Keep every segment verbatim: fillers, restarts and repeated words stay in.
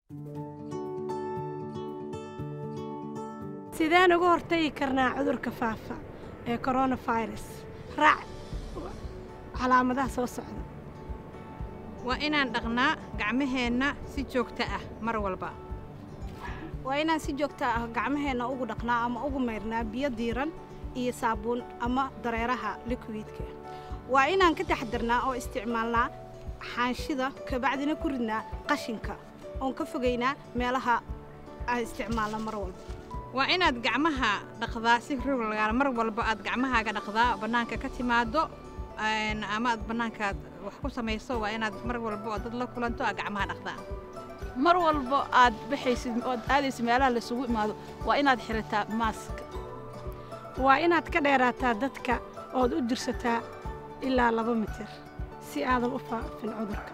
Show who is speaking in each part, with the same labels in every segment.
Speaker 1: sideen uga hortagi karnaa cudurka faafa ee coronavirus raac calaamadaha soo socda
Speaker 2: waa inaan dhaqnaa gacmaheenna si joogto ah mar walba
Speaker 3: waa inaan si joogto ah gacmaheenna ugu dhaqnaa ama ugu mayrnaa biyo diiran iyo saabuun ama dareeraha liquidka waa inaan ka taxadarnaa oo isticmaalnaa xaanshida kabacdina ku ridnaa qashinka oon ka fogaynaa meelaha aan isticmaalna mar walba
Speaker 2: waa inaad gacmaha dhaqdaa si ruglaga mar walba aad gacmahaaga dhaqdaa banaanka ka timaado ama aad banaanka wax ku samayso waa inaad mar walba dad la kulanto aad gacmaha dhaqdaa
Speaker 4: mar walba aad baxaysid oo aadaysid meelaha la isugu imaado waa inaad xirataa mask
Speaker 1: waa inaad ka dheeraataa dadka ood u dirsataa ilaa laba mitir si aadan u faafin cudurka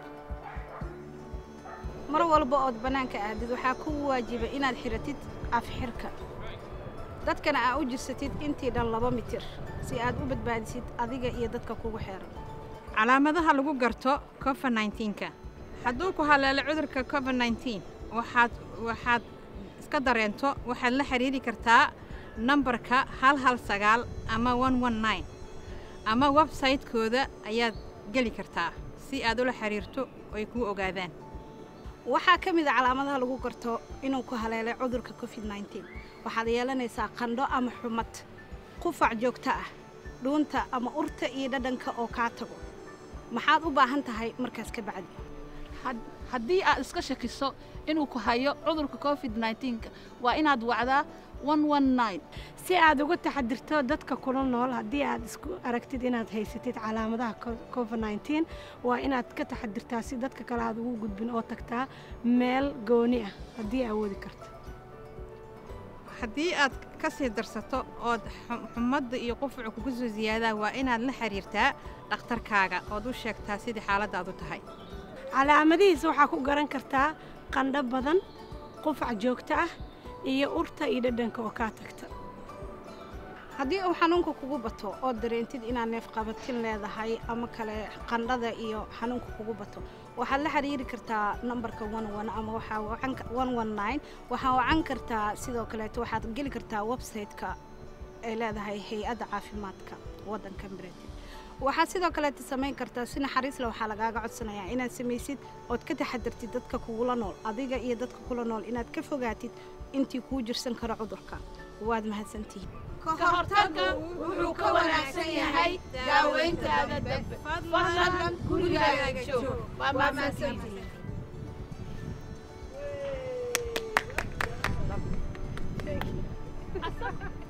Speaker 3: mar walba ood banaanka aadid waxaa ku waajiba inaad xiratid afxirka dadkana aad u jirsatid intii dhan laba mitir si aad u badbaadisid adiga iyo dadka kugu xeeran
Speaker 2: calaamadaha lagu garto covid nineteen-ka hadduu ku haleelo cudurka covid nineteen waxaad waxaad iska dareento waxaad la xiriiri kartaa nambarka hal hal sagaal ama one one nine ama website-kooda ayaad geli kartaa si aad ula xiriirto oo ay kuu ogaadaan
Speaker 3: waxaa ka mid ah calaamadaha lagu garto inuu ku haleelay cudurka covid nineteen waxaad yeelanaysaa qandho ama xumad qufac joogto ah dhuunta ama urta iyo dhadhanka oo kaa tago maxaad u baahan tahay markaas ka bacdi
Speaker 4: haddii aad iska shakiso inuu ku hayo cudurka covid nineteen-ka waa inaad wacdaa one one nine
Speaker 1: si aad uga taxadirto dadka kula nool haddii aad isku aragtid inaad haysatid calaamadaha covid nineteen waa inaad ka taxadirtaa si dadka kale aad ugu gudbin oo tagtaa meel gooni ah haddii aad wadi karto
Speaker 2: haddii aad ka sii darsato ood xumadda iyo qufacu kugu soo ziyaadaa waa inaad la xiriirtaa dhakhtarkaaga ood u sheegtaa sidii xaaladdaadu tahay
Speaker 1: calaamadihiisa waxaa ku garan kartaa qandho badan qufac joogto ah iyo urta iyo dhadhanka oo kaa tagta
Speaker 3: haddii uu xanuunka kugu bato oo dareentid inaad neef qabatin leedahay ama kale qandhada iyo xanuunka kugu bato waxaad la xiriiri kartaa nambarka one one ama waxaa one one nine waxaa wacan kartaa sidoo kaleeto waxaad geli kartaa website-ka ay leedahay hay-adda caafimaadka waddanka Britain waxaad sidoo kaleeto samayn kartaa si naxariis leh waxaa lagaaga codsanayaa inaad samaysid ood ka taxadartid dadka kugula nool adiga iyo dadka kula nool inaad ka fogaatid intii kuu jirsan karo cudurka waad mahadsantihiin
Speaker 5: ka hortagga wuxuu ka wanaagsan yahay daaweyntaada degdeg fadlan gurigaaga joog waa mahadsantihiin